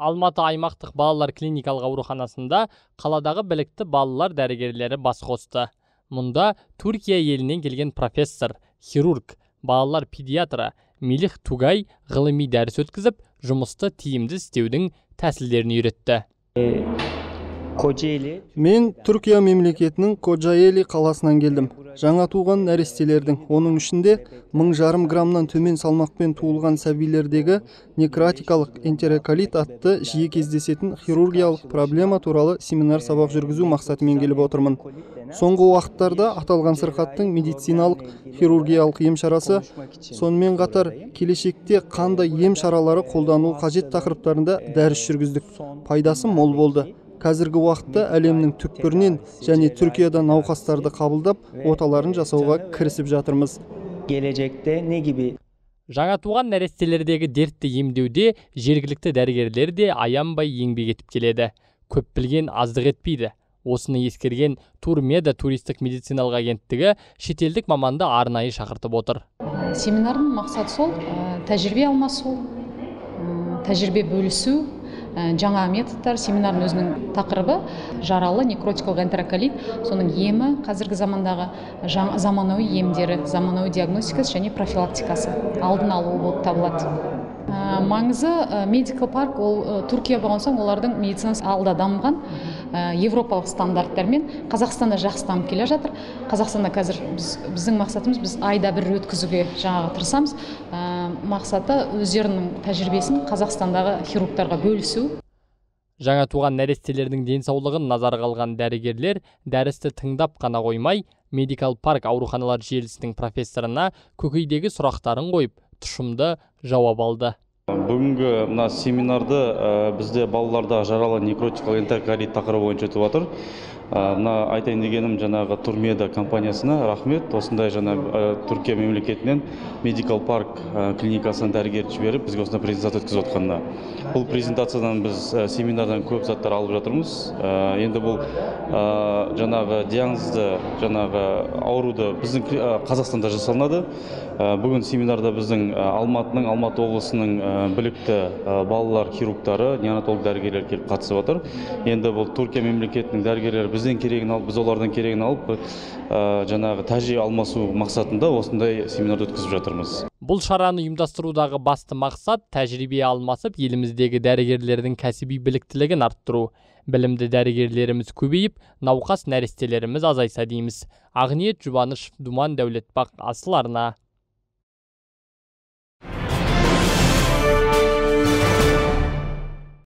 Алматы аймақтық балалар клиникалық ауруханасында қаладағы білікті балалар дәрігерлері бас қосты. Мұнда Түркия елінен келген профессор, хирург, балалар педиатры Мелих Тугай ғылыми дәріс өткізіп, жұмысты тиімді істеудің тәсілдерін үйретті. Мен Түркия мемлекетінің Кожаели қаласынан келдім. Жаңа туған нәрестелердің, оның ішінде 1,5 граммнан төмен салмақпен туылған сәбилердегі некротикалық энтероколит атты жиі кездесетін хирургиялық проблема туралы семинар сабақ жүргізу мақсатымен келіп отырмын. Соңғы уақыттарда аталған сырқаттың медициналық хирургиялық ем шарасы, сонымен қатар келешекте қандай ем шаралары қолдану қажет тақырыптарында дәріс жүргіздік. Пайдасы мол болды. Қазіргі уақытта әлемнің түкпірінен және Түркиядан науқастарды қабылдап, оталарын жасауға кірісіп жатырмыз. Gelecekte ne gibi? Жаңа туған нәрестелердегі дертті емдеуде жергілікті дәрігерлер де аянбай еңбек етіп келеді. Көп білген аздық етпейді. Осыны ескерген Турмеда туристік медициналық агенттігі шетелдік маманды арнайы шақыртып отыр. Семинардың мақсаты сол, тәжірибе алмасу, тәжірибе бөлісу, жаңа методтар. Семинардың өзінің тақырыбы жаралы некротикалық энтероколит, соның емі, қазіргі замандағы заманауи емдері, заманауи диагностикасы және профилактикасы, алдын алу болып табылады. Маңызы медикал парк, ол Түркия болған соң олардың медицинасы алда дамыған, европалық стандарттармен Қазақстанда жақсы дамып келе жатыр. Қазақстанда қазір біздің мақсатымыз, біз айда бір өткізуге жаңағы тырысамыз. Мақсаты өздерінің тәжірибесін Қазақстандағы хирургтарға бөлісу. Жаңа туған нәрестелердің денсаулығын назарға алған дәрігерлер дәрісті тыңдап қана қоймай, медикал парк ауруханалар желісінің профессорына көкейдегі сұрақтарын қойып, тұшымды жауап алды. Бүгінгі мына семинарды бізде балалардағы жаралы некротикалық энтероколит тақырыбы бойынша өтіп жатыр. Мына айтайын дегенім, жаңағы Турмеда компаниясына рахмет. Осындай жаңа Түркия мемлекетінен медикал парк клиникасынан дәрігер жіберіп, бізге осындай презентация өткізіп отқанына. Бұл презентациядан біз семинардан көп заттар алып жатырмыз. Енді бұл жаңағы диагнозды, жаңағы ауруды біздің Қазақстанда жасалынады. Бүгін семинарда біздің Алматы облысының білікті балалар хирургтары, неонатолог дәрігерлер келіп қатысып отыр. Енді бұл Түркия мемлекетінің дәрігерлері бізден керегін алып, біз олардан керегін алып, жаңағы тәжірибе алмасу мақсатында осындай семинарды өткізіп жатырмыз. Бұл шараны ұйымдастырудағы басты мақсат тәжірибе алмасып, еліміздегі дәрігерлердің кәсіби біліктілігін арттыру. Білімді дәрігерлеріміз көбейіп, науқас нәрестелеріміз азайса дейміз. Ақниет Жұбаныш, Думан Дәулетбақ, Асыл арна.